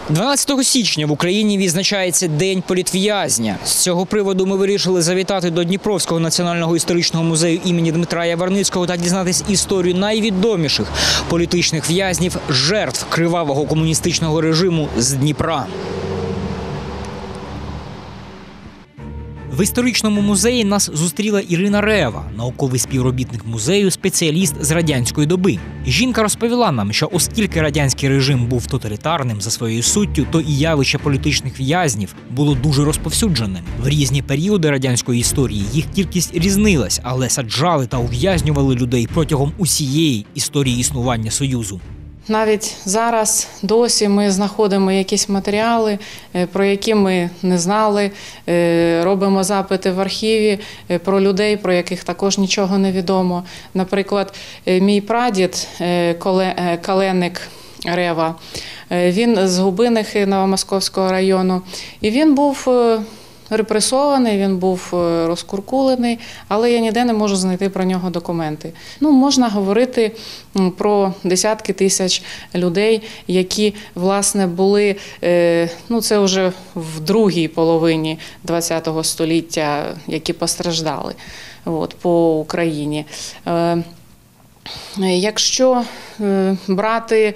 12 січня в Україні відзначається День політв'язня. З цього приводу ми вирішили завітати до Дніпровського національного історичного музею імені Дмитра Яворницького та дізнатись історію найвідоміших політичних в'язнів, жертв кривавого комуністичного режиму з Дніпра. В історичному музеї нас зустріла Ірина Рева, науковий співробітник музею, спеціаліст з радянської доби. Жінка розповіла нам, що оскільки радянський режим був тоталітарним за своєю суттю, то і явище політичних в'язнів було дуже розповсюдженим. В різні періоди радянської історії їх кількість різнилась, але саджали та ув'язнювали людей протягом усієї історії існування Союзу. Навіть зараз досі ми знаходимо якісь матеріали, про які ми не знали, робимо запити в архіві про людей, про яких також нічого не відомо. Наприклад, мій прадід Каленик Рева, він з Губинихи Новомосковського району, і він був репресований, він був розкуркулений, але я ніде не можу знайти про нього документи. Можна говорити про десятки тисяч людей, які, власне, були, це вже в другій половині ХХ століття, які постраждали по Україні. Якщо брати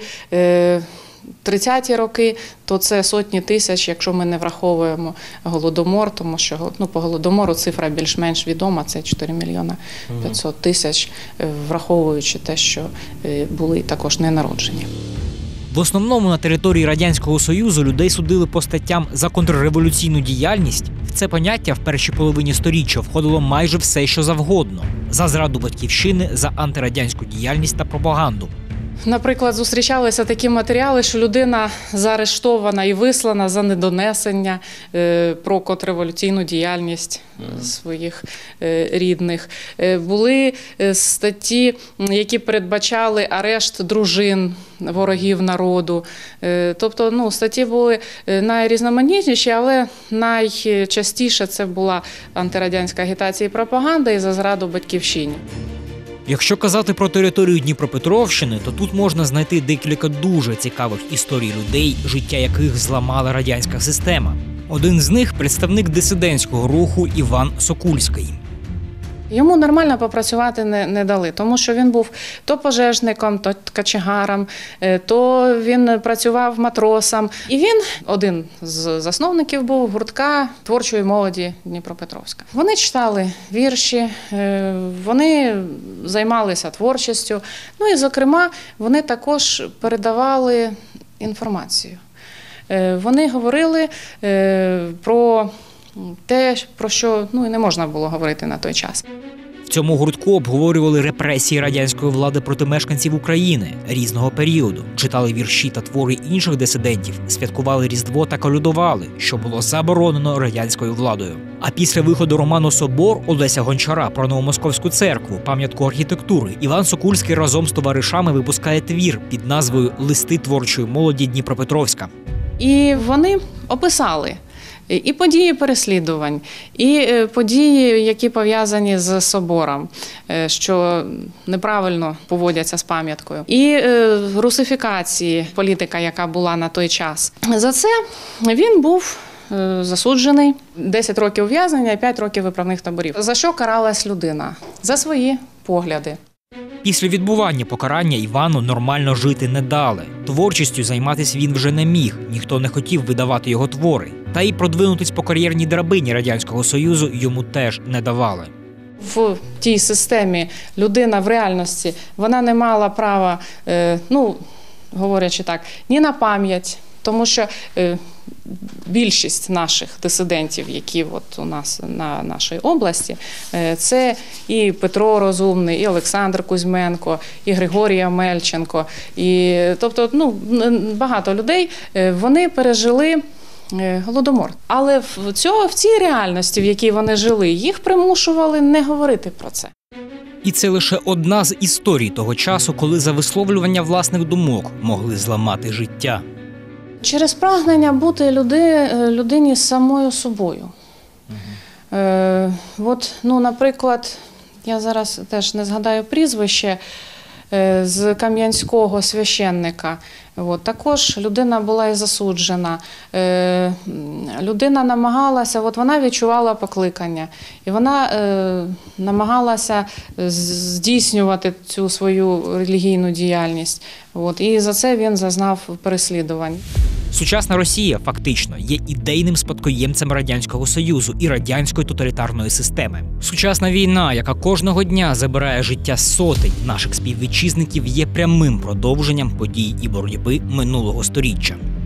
30-ті роки, то це сотні тисяч, якщо ми не враховуємо Голодомор, тому що по Голодомору цифра більш-менш відома, це 4 мільйона 500 тисяч, враховуючи те, що були також ненароджені. В основному на території Радянського Союзу людей судили по статтям за контрреволюційну діяльність. В це поняття в першій половині сторіччя входило майже все, що завгодно. За зраду батьківщини, за антирадянську діяльність та пропаганду. Наприклад, зустрічалися такі матеріали, що людина заарештована і вислана за недонесення про контрреволюційну діяльність своїх рідних. Були статті, які передбачали арешт дружин ворогів народу. Тобто, статті були найрізноманітніші, але найчастіше це була антирадянська агітація і пропаганда і за зраду батьківщині. Якщо казати про територію Дніпропетровщини, то тут можна знайти декілька дуже цікавих історій людей, життя яких зламала радянська система. Один з них – представник дисидентського руху Іван Сокульський. Йому нормально попрацювати не дали, тому що він був то пожежником, то кочегаром, то він працював матросом. І він один з засновників був гуртка творчої молоді Дніпропетровська. Вони читали вірші, вони займалися творчістю, і, зокрема, вони також передавали інформацію. Вони говорили про те, про що і не можна було говорити на той час. В цьому гуртку обговорювали репресії радянської влади проти мешканців України різного періоду, читали вірші та твори інших дисидентів, святкували Різдво та колядували, що було заборонено радянською владою. А після виходу роману «Собор» Олеся Гончара про Новомосковську церкву, пам'ятку архітектури, Іван Сокульський разом з товаришами випускає твір під назвою «Листи творчої молоді Дніпропетровська». І вони описали і події переслідувань, і події, які пов'язані з собором, що неправильно поводяться з пам'яткою, і русифікації, політика, яка була на той час. За це він був засуджений, 10 років ув'язнення і 5 років виправних таборів. За що каралась людина? За свої погляди. Після відбування покарання Івану нормально жити не дали. Творчістю займатися він вже не міг, ніхто не хотів видавати його твори. Та й продвинутись по кар'єрній драбині Радянського Союзу йому теж не давали. В тій системі людина в реальності, вона не мала права, говорячи так, ні на пам'ять, тому що більшість наших дисидентів, які у нас на нашій області, це і Петро Розумний, і Олександр Кузьменко, і Григорій Омельченко. Тобто, багато людей, вони пережили Голодомор. Але в цій реальності, в якій вони жили, їх примушували не говорити про це. І це лише одна з історій того часу, коли за висловлювання власних думок могли зламати життя. Через прагнення бути людині самою собою. Наприклад, я зараз теж не згадаю прізвище, з Кам'янського священника. Також людина була і засуджена. Людина намагалася, вона відчувала покликання, і вона намагалася здійснювати цю свою релігійну діяльність. І за це він зазнав переслідувань. Сучасна Росія фактично є ідейним спадкоємцем Радянського Союзу і радянської тоталітарної системи. Сучасна війна, яка кожного дня забирає життя сотень наших співвітчизників, є прямим продовженням подій і боротьби минулого сторіччя.